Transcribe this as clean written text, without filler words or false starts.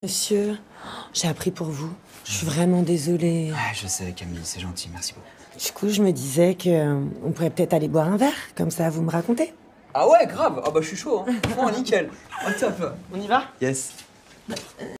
Monsieur, j'ai appris pour vous. Je suis vraiment désolée. Ah, je sais, Camille, c'est gentil, merci beaucoup. Du coup, je me disais que on pourrait peut-être aller boire un verre, comme ça vous me racontez. Ah ouais, grave. Ah bah je suis chaud, hein. Franchement, nickel. Ah top. On y va? Yes.